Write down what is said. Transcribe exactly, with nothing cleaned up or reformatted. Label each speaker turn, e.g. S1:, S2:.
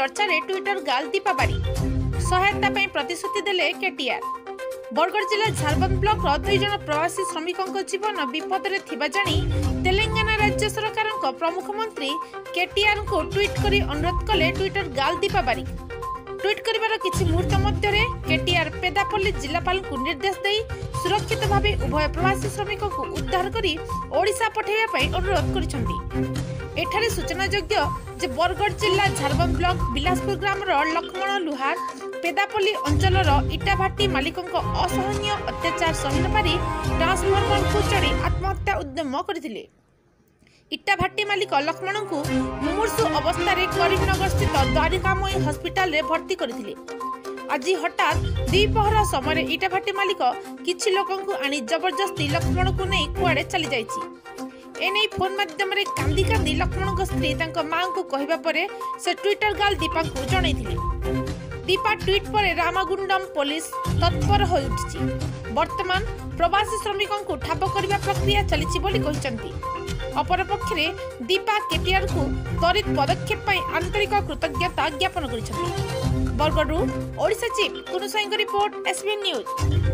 S1: चर्चा रे ट्विटर गाल दीपा बारी सहायता ପାଇଁ प्रतिश्रुति देले केटीआर। बरगढ़ जिला झारबंद ब्लॉक रो दुई जन प्रवासी श्रमिकों जीवन विपद रे थिबा जानी तेलंगाना राज्य सरकार प्रमुख मंत्री केटीआर को ट्वीट करी अनुरोध कले ट्विटर गाल दीपा बारी। ट्वीट करिवार किछि मुहूर्त मध्य केटीआर पेदापल्ली जिलापाल को निर्देश दे सुरक्षित भाव उभय प्रवासी श्रमिक को उद्धार करी ओडिशा पठाइबा पई अनुरोध करिसंती। एठारे सूचनायोग्य जे बरगढ़ जिला झारबंद ब्लॉक बिलासपुर ग्राम लक्ष्मण लुहार पेदापल्ली अंचल इटाभाटी मालिकों असहनीय अत्याचार सही न पारी ट्रांसफॉर्मर को चढ़ी आत्महत्या उद्यम करथिले। इटाभाटी मालिक लक्ष्मण को मुमूर्षु अवस्था करीमनगर स्थित द्वारिकामयी हॉस्पिटल रे भर्ती करथिले। आज हठात द्विपहर समय इटाभाटी मालिक किछि लोकों को आनी जबरदस्ती लक्ष्मण को नहीं कुआड़े चली जाइछि। एने फोन माध्यम रे कांदी कांदी लक्ष्मण को स्त्री तांको मां को कहिबा परे से ट्विटर गाल दीपा को जणैथिले। दीपा ट्वीट पर रामागुंडम पुलिस तत्पर हो उठिछि। वर्तमान प्रवासी श्रमिकों को ठाप करबा प्रक्रिया चलिछि बोली कहिसंती। अपरपक्षे दीपा केटीआर को त्वरित पदक्षेप पर आंतरिक कृतज्ञता ज्ञापन करिसंती। बरगढ़ ओडिशा चीफ कुनु साईं रिपोर्ट एसबीएन न्यूज।